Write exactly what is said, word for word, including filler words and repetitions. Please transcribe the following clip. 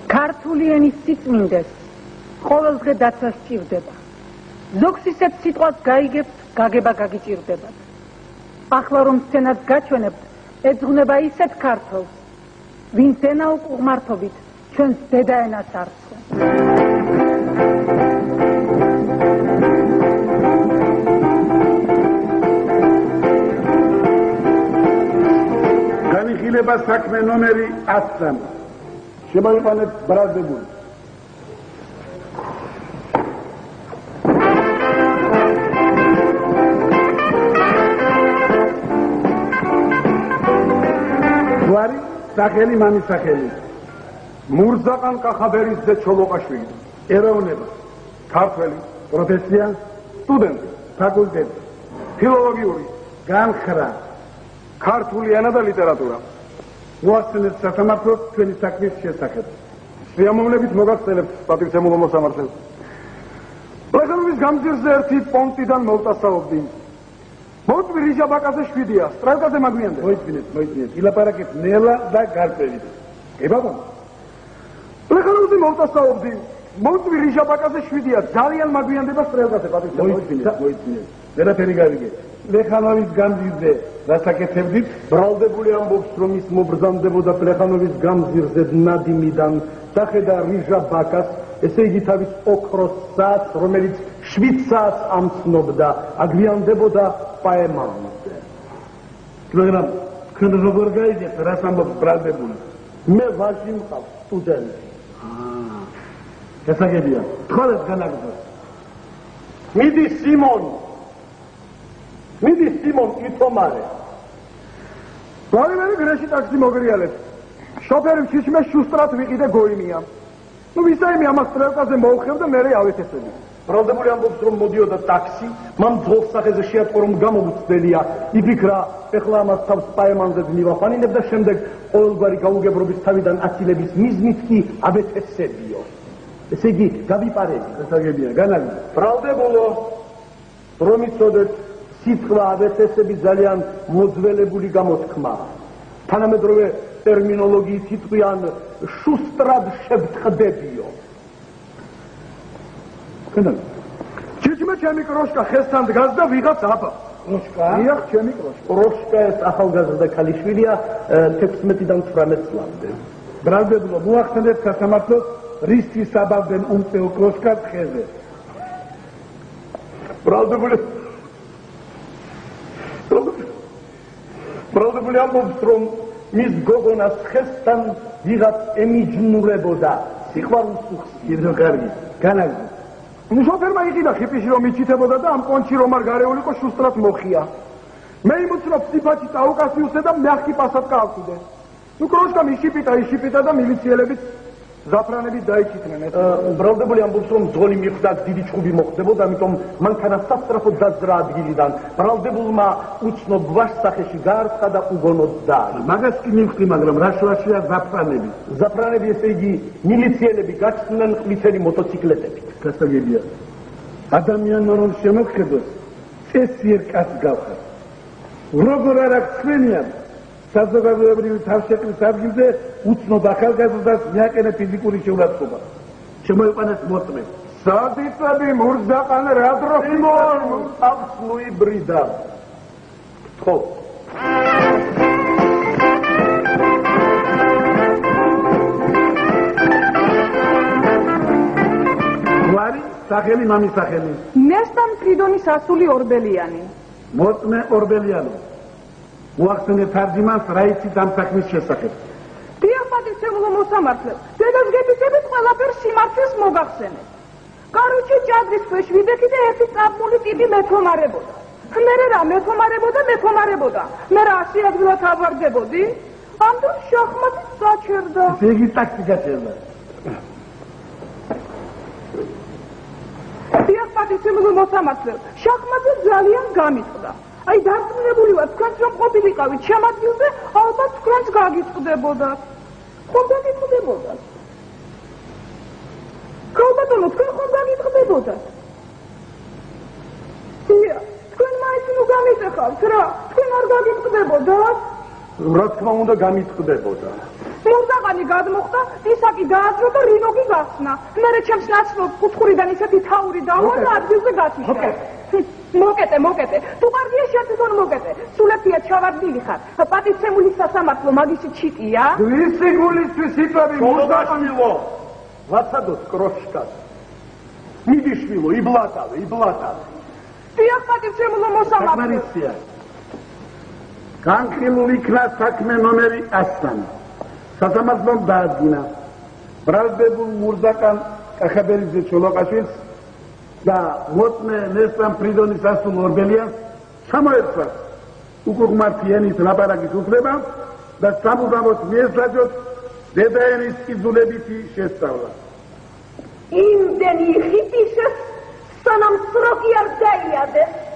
ქართული ენის სიწმინდეს ყოველდღე დაცვა სჭირდება. ზოგს ისეთ სიტყვას გაიგებთ, გაგება გაგიჭირდებათ. ახლა რომ სცენას გაჩვენებთ, ეძღვნება ისეთ ქართველს, ვინც ენაუკ უღმართობით ჩვენს დედაენას არცხევს. განიხილება საქმე ნომერი ათი. შემოიყვანეთ ბრალდებული. გვარი სახელი მამის სახელი. მურზაყან კახაბერიძე ჩოლოყაშვილი. ეროვნება ქართველი. პროფესია სტუდენტი. ფაკულტეტი. ფილოლოგიური განხრა. ქართული ენა და ლიტერატურა. მოახსენეთ სასამართლოს ჩვენი საქმის შესახებ. სიამოვნებით მოგახსენებთ პატრიცემულო მოსამართლეს. პლეხანოვის გამზირზე ერთი პონტიდან მოვტასაობდი. მოდვი რიჟა ბაკაზე შვიდია, სტრელკაზე მაგვიანდა. მოიწინეთ, მოიწინეთ. ილაპარაკეთ ნელა და გარკვევით. ებაბა. პლეხანოვზე მოვტასაობდი. მოდვი რიჟა ბაკაზე შვიდია, ძალიან მაგვიანდება სტრელკაზე პატრიცემულო. მოიწინეთ, მოიწინეთ. ვერაფერი გავიგეთ. პლეხანოვის გამზირზე რასაკეთებდით? ბრალდებული ამბობს, რომ ის მობრძანდებოდა პლეხანოვის გამზირზე ნადიმიდან, დახედა რიჟა ბაკას, ესე იგი თავის ოქროს საათს, რომელიც შვიდ საათს ამცნობდა, აგვიანდებოდა პაემანზე. მაგრამ თქვენ როგორ გაიგეთ, რას ამბობს ბრალდებული? მე ვაჟი მყავს, სტუდენტი. აა, გასაგებია. თხოვეთ განაგრძოს. მიდი სიმონ. მიდი სიმონ ითომარე. ვარივერი გრეში ტაქსი მოგრიალეთ. შოფერი ჩიშმე შუსტრად ვიყიდე გოიმია. ნუ ვისაიმი ამას სტრელკაზე მოუხევ და მერე ავეთესები. ბრალდებული ამბობს, რომ მოდიოდა ტაქსი, მან ძღოლს სახეზე შეატყო, რომ გამომუცდელია. იფიქრა, ეხლა ამას თავს პაემანზე მივახანინებ და შემდეგ ყოველგვარი გაუგებრობის თავიდან აცილების მიზნით კი ავეთესებიო. ესე იგი, გავიპარები. გასაგებია, განაგრძო. ბრალდებულო, რომ იცოდეთ, სიტყვა ავეთესები ძალიან მოძველებული გამოთქმაა. თანამედროვე ტერმინოლოგიით იტყვიან შუსტრად შევტყდებიო. ჩიჩმე ჩემი კროშკა ხესთან დგას და ვიღაც აბა. კროშკა? იახ, ჩემი კროშკა. კროშკა ეს ახალგაზრდა ქალიშვილია თექვსმეტიდან ცხრამეტ წლამდე. ბრალდებულო, მოახსენეთ სასამართლოს, რისთვის აბავდნენ უმწეო კროშკას ხეზე. ბრალდებული ბრალდებული ამბობს, რომ მის გოგონას ხესთან ვიღაც ემიჯნურებოდა. სიყვარულს უხსნიდა. კიდევ კარგი. განაგრძო. ნუ შოფერმა იყიდა ხიპიში რომ იჩითებოდა და ამ კონჩი რომ არ გარეულიყო შუსტრად მოხია. მე იმუცნობ სიფაჩი წაუკასიუსე და მეხკი პასად გააკვიდე. ნუ კროშკა მიშიპიტა იშიპიტა და მილიციელებით ზაფრანებით დაიჭითნენ. ბრალდებული ამბობს, რომ ძღოლი მიხვდა დიდი ჭუბი მოხდებოდა, ამიტომ მანქანა სასწრაფოდ დაძრა ადგილიდან. ბრალდებულმა უცნობ ვაჟს სახეში გაარცხა და უგონოდ დაარჩა. მაგას კი მივხვდი, მაგრამ რა შუაშია ზაფრანები? ზაფრანები, ესე იგი მილიციელები გაჩნდნენ ყვითელი მოტოციკლეტებით. გასაგებია. ადამიანმა რომ შემოგხედოს, წესიერ კაცს გავხარ. როგორ არ აქვს ჩვენიან საზოგადოებრივი თავშეყრის ადგილზე უცნობ ახალგაზრდას მიაყენა ფიზიკური შეურაცხყოფა. შემოიყვანეთ მოწმე. სადიწები მურზაყან რა დრო სიმონ აქვს ლუი ბრიდა. ხო. გვარი სახელი მამის სახელი. ნესტან ფრიდონის ასული ორბელიანი. მოწმე ორბელიანი. მოახსენეთ თარჯიმანს რა იცით ამ საქმის შესახებ. დიახ, პატრიცემულო მოსამართლე, დედას გეფიცებით ყველაფერს სიმართლეს მოგახსენეთ. კაროჩე ჭადრის ქვეშ ვიდექი და ერთი წაბმული ტიპი მეთომარებოდა. მერე რა მეთომარებოდა, მეთომარებოდა. მე რა ასი ადგილად ავარდებოდი? ამ დროს შახმატი გაჩერდა. ესე იგი ტაქსი გაჩერდა. დიახ, პატრიცემულო მოსამართლე, შახმატი ძალიან გამიწყდა. აი დარწმუნებული ვარ, თქვენც რომ ყოფილიყავით ჩემ ადგილზე, ალბათ თქვენც გაგიწყდებოდათ. ხომ გაგიწყდებოდათ? ქალბატონო, თქვენ ხომ გაგიწყდებოდათ? დიახ, თქვენ მაინც ნუ გამიწეხავთ რა, თქვენ არ გაგიწყდებოდათ? რა თქმა უნდა გამიწყდებოდა. მურზაყან ხანი გადმოხდა, დისაკი გააძრო და რინოგი გახსნა. მერე ჩემს ნაცნობ კუთხურიდან ისეთი თავური დავა და ადგილზე გათიშა. მოკეტე, მოკეტე, თუ კარგია შეთვითონ მოკეტე. სულეთია ჩავარდილი ხარ. პატივცემული სასამართლო მაგისი ჩიტია? ვისი გულისთვის იწევი მუსაშვილო? ვაცადოთ კროშკას. მიდიშვილო, იბლატავე, იბლატავე. დიახ, პატივცემულო მოსამართლე. საკმარისია. განხილულ იქნა საქმე ნომერი ასთან. სასამართლომ დაადგინა ბრალდებულ მურზაკან კახაბერიძე ჩოლოყაშვილს და მოწმე ნესტან ფრიდონის ასულ ორბელიანს ჩამოერთვათ უკუღმართი ენის ლაპარაკის უფლება და სამუდამოდ მიესაჯოთ დედაენის კიძულებითი შესწავლა. იმდენი ხიფიშეს სანამ სროგი არ დაიადეს.